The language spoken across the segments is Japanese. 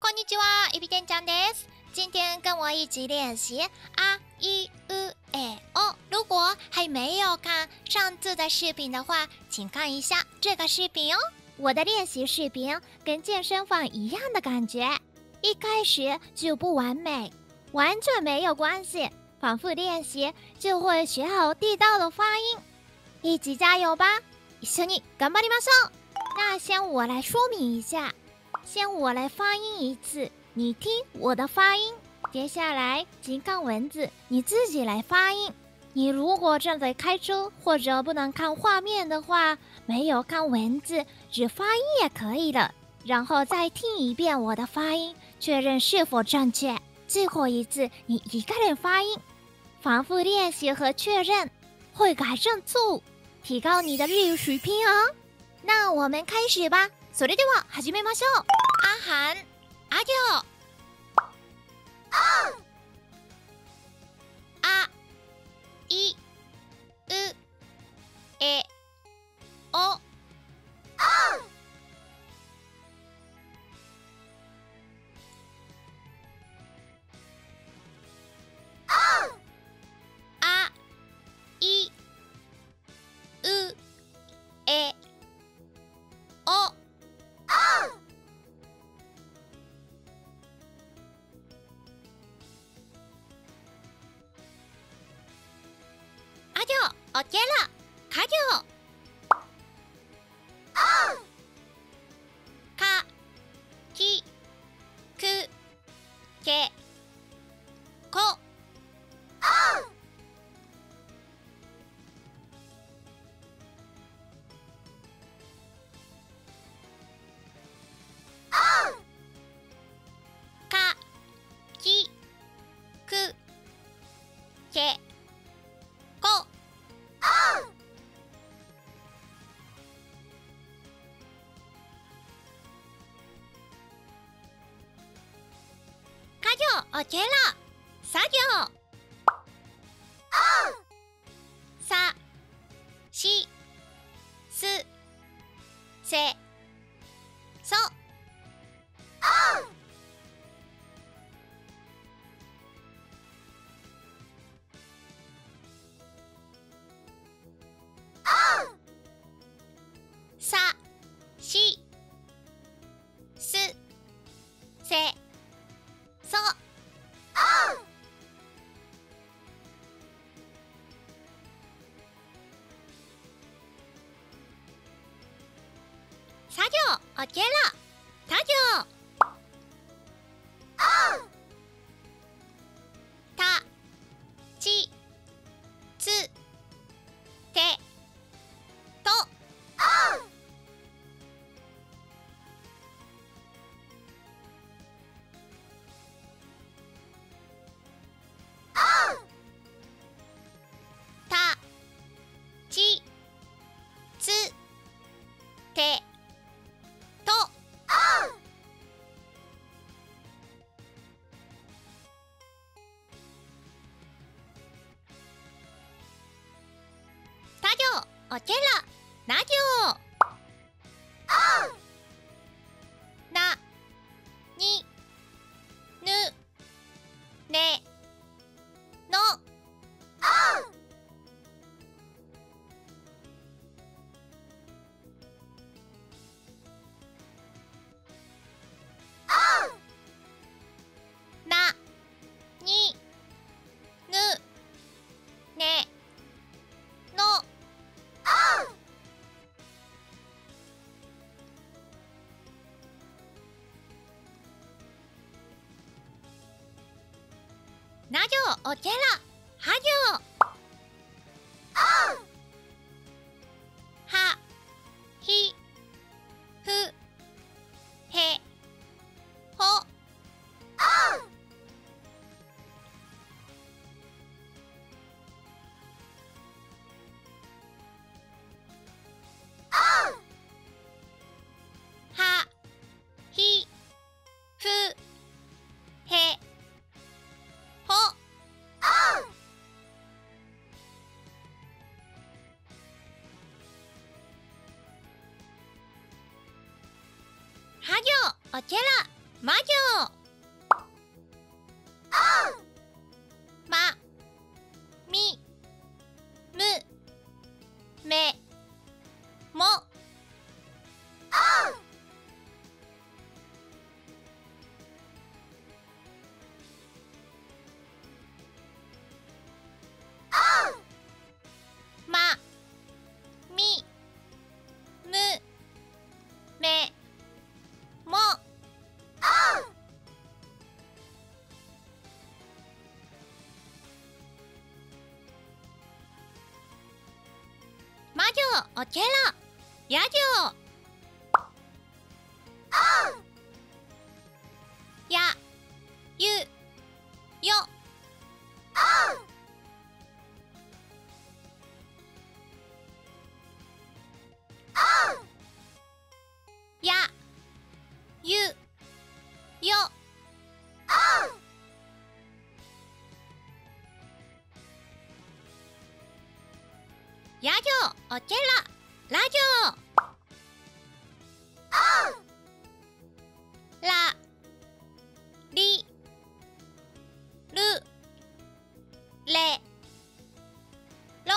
こんにちは，エビ天ちゃんです。今天跟我一起练习啊一哦。如果还没有看上次的视频的话，请看一下这个视频哦。我的练习视频跟健身房一样的感觉，一开始就不完美，完全没有关系，反复练习就会学好地道的发音。一起加油吧！一緒に頑張りましょう。那先我来说明一下。先我来发音一次，你听我的发音。接下来请看文字，你自己来发音。你如果正在开车或者不能看画面的话，没有看文字，只发音也可以了。然后再听一遍我的发音，确认是否正确。最后一次你一个人发音，反复练习和确认，会改正错误，提高你的日语水平哦。那我们开始吧。それでは始めましょう。あはん、あ行。あ、い、う、え、お。あ、い、う、え、お。あ行、オッケー了。か行。か、き、く、け、こ。か、き、く、け、こ。か行、オッケー了。さ行。さ、し、す、せ、そ。さ、し、す、せ、そ。さ行、オッケー了。た行。た、ち、つ、て、と。た、ち、つ、て、と。た行、オッケー了。な行。な、に、ぬ、ね、の。な、に、ぬ、ね、の。な行、オッケー了。は行。は、ひ、ふ、へ、ほ。は、ひ、ふ、へ、ほ。は行、オッケー了。 魔女。ま、み、む、め、も。ま、み、む、め、も。魔女オケラ、ヤ行。や、ゆ、よ。や、ゆ、よ。や行オケラ、ラ行。ら、り、る、れ、ろ。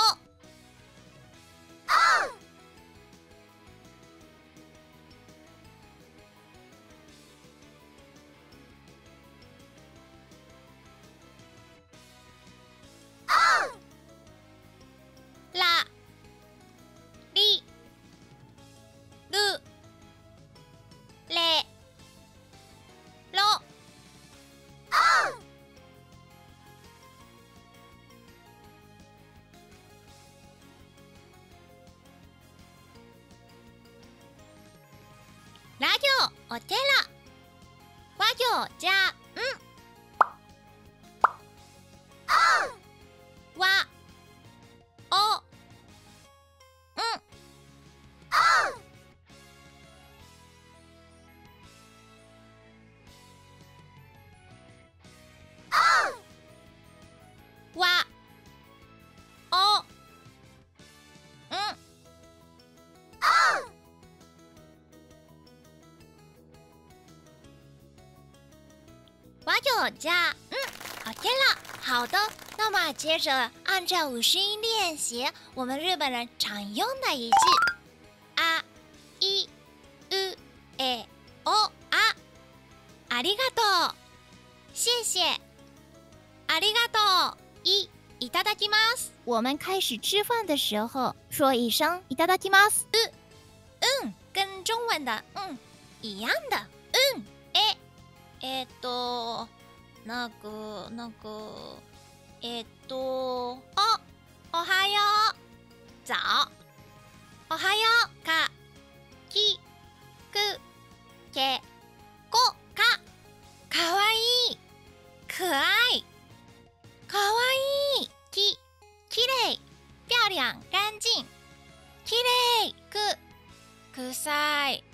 ら、り、る、れ、ろ。ら行お寺、わ行じゃん。わ、お、ん。わ、お、ん。哇哟加OK 了，好的。那么接着按照五十音练习我们日本人常用的一句あいうえおありがとう、谢谢，ありがとう，いただきます。我们开始吃饭的时候说一声いただきます。跟中文的一样的。おはよう、早。おはようか、き、く、け、こか、かわいい、可愛い、かわいい、きれい、漂亮、干净、きれい、臭い、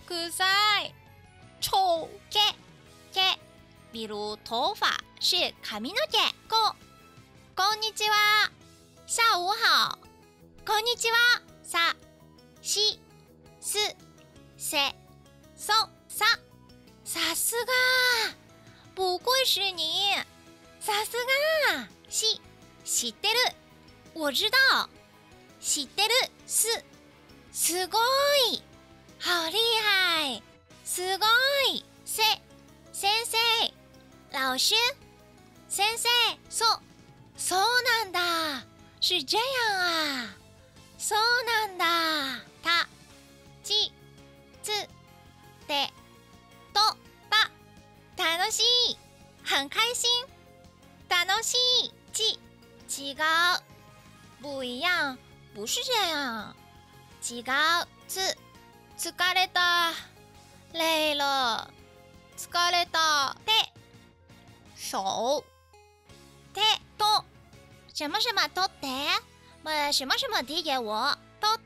臭、け、比如头发是髪の毛。こんにちは、下午好。こんにちは、さ、し、す、せ、そ、さ。さすが，不愧是你。さすが，知ってる。我知道。知ってる。すごい。好厉害。すごい。先生。老师，先生，そうなんだ，是这样啊，そうなんだ。た、ち、つ、て、と、た。楽しい，很开心。楽しい，違う，不一样，不是这样。違う、疲れた，累了。疲れた。手、と、什么什么取って，什么什么递给我，取って。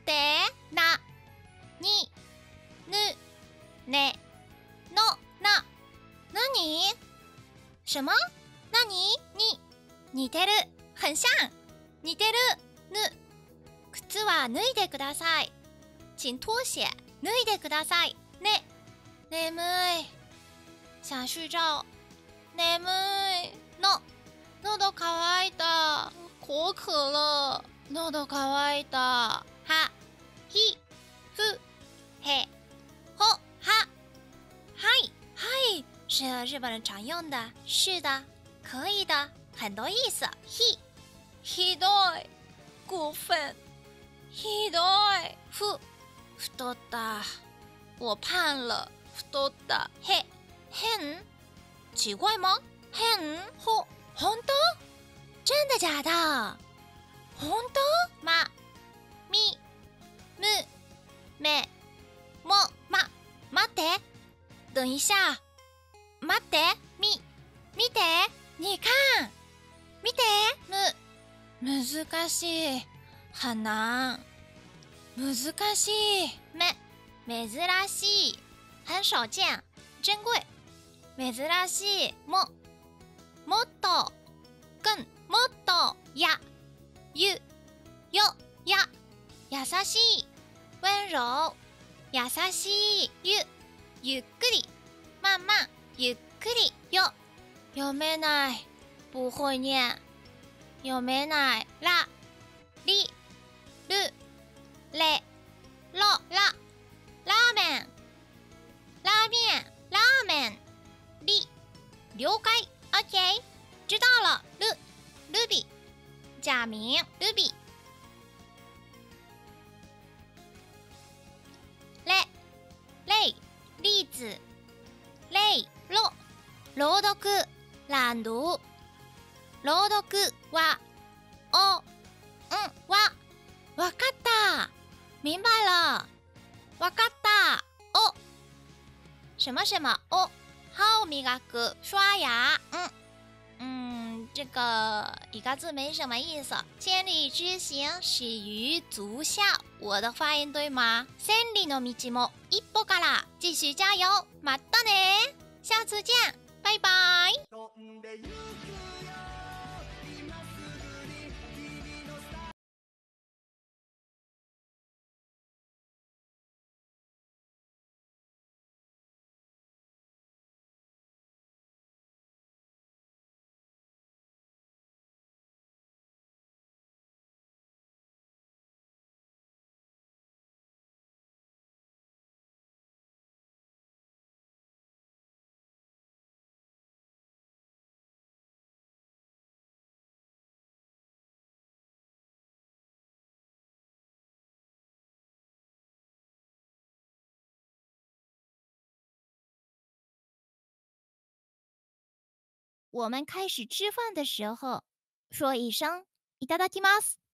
な、に、ぬ、ね、の、な。何？什么？何？に、似てる。很像。似てる。ぬ。靴は脱いでください。请脱鞋。脱いでください。ね。眠い。 想睡觉。眠い。喉乾いた。口渴了。喉乾いた。は、ひ、ふ、へ、ほ、は。はいはい是日本人常用的。是的，可以的，很多意思。ひどい。过分。ひどい。太った。我胖了。太った。変奇怪吗？変本当？真的假的？本当？み、む、め、も、待って。等一下。待って。見て。你看。見て。難しい。很難。難しい。珍しい。很少見。珍贵。珍しい。もっと。もっと。優しい。温柔。優しい。ゆっくり。慢慢。ゆっくり。読めない。不会念。読めない。ラーメン。了解。 OK 知道了。ルビ假名。ルビ例子。朗読。朗读。朗読はわかった。明白了。わかった。什么歯を磨く。刷牙。这个一个字没什么意思。千里之行，始于足下。我的发音对吗？千里の道も一歩から。继续加油。またね。下次见。拜拜。我们开始吃饭的时候，说一声いただきます。